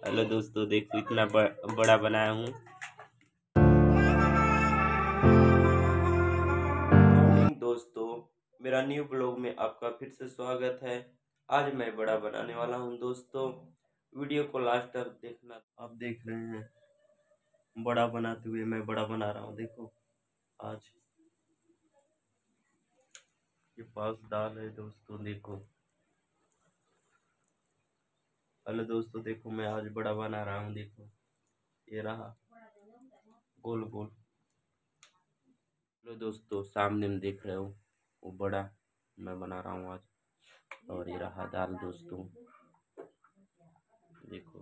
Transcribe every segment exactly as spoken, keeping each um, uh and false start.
Hello दोस्तों, देखो इतना ब- बड़ा बनाया हूँ। मॉर्निंग दोस्तों, मेरा न्यू ब्लॉग में आपका फिर से स्वागत है। आज मैं बड़ा बनाने वाला हूँ दोस्तों, वीडियो को लास्ट तक देखना। आप देख रहे हैं बड़ा बनाते हुए मैं बड़ा बना रहा हूँ। देखो आज ये पास दाल है दोस्तों। देखो हेलो दोस्तों, देखो मैं आज बड़ा बना रहा हूँ। देखो ये रहा गोल गोल। हेलो दोस्तों, सामने में देख रहे हो वो बड़ा मैं बना रहा हूँ आज। और ये रहा दाल दोस्तों। देखो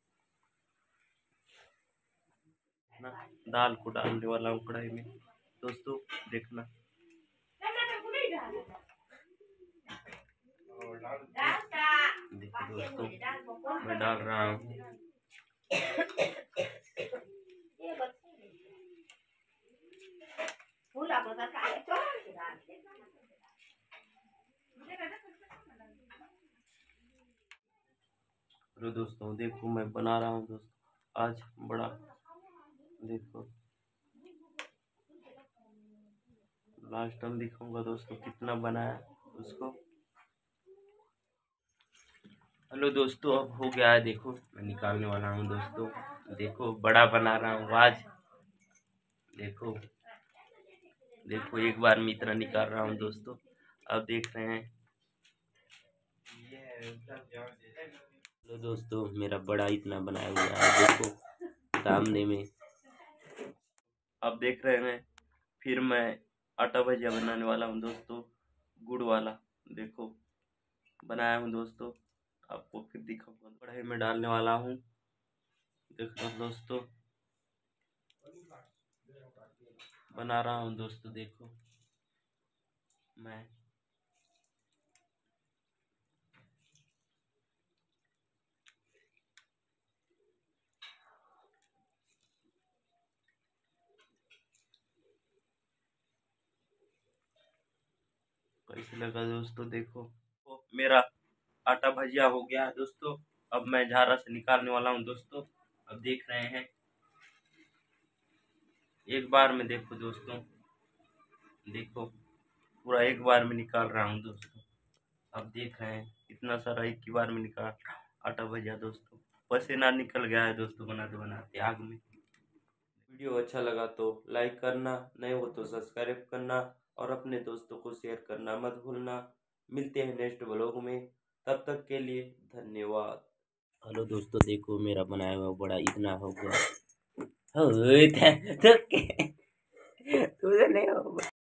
ना, दाल को डालने वाला हूँ कढ़ाई में दोस्तों। देखना देखो दोस्तों, मैं डाल रहा हूँ। हेलो दोस्तों, देखो मैं बना रहा हूँ दोस्तों आज बड़ा। देखो लास्ट टाइम दिखाऊंगा दोस्तों कितना बनाया उसको। हेलो दोस्तों, अब हो गया है। देखो मैं निकालने वाला हूँ दोस्तों। देखो बड़ा बना रहा हूँ आज। देखो देखो एक बार में इतना निकाल रहा हूँ दोस्तों। अब देख रहे हैं। हेलो दोस्तों, मेरा बड़ा इतना बनाया हुआ है। देखो सामने में। अब देख रहे हैं फिर मैं आटा भजिया बनाने वाला हूँ दोस्तों, गुड़ वाला। देखो बनाया हूँ दोस्तों, आपको फिर दिखाऊंगा। कढ़ाई में डालने वाला हूँ। देखो दोस्तों बना रहा हूँ दोस्तों। देखो मैं कैसे लगा दोस्तों। देखो तो मेरा आटा भजिया हो गया है दोस्तों। अब मैं झारा से निकालने वाला हूँ दोस्तों। अब देख रहे हैं एक बार में। देखो दोस्तों, देखो पूरा एक बार में निकाल रहा हूँ दोस्तों। आप देख रहे हैं कितना सारा एक ही बार में निकाल आटा भजिया दोस्तों। पसीना निकल गया है दोस्तों बनाते बनाते आग में। वीडियो अच्छा लगा तो लाइक करना, नए हो तो सब्सक्राइब करना और अपने दोस्तों को शेयर करना मत भूलना। मिलते हैं नेक्स्ट ब्लॉग में, तब तक के लिए धन्यवाद। हेलो दोस्तों, देखो मेरा बनाया हुआ बड़ा इतना हो गया। हो तुझे नहीं हो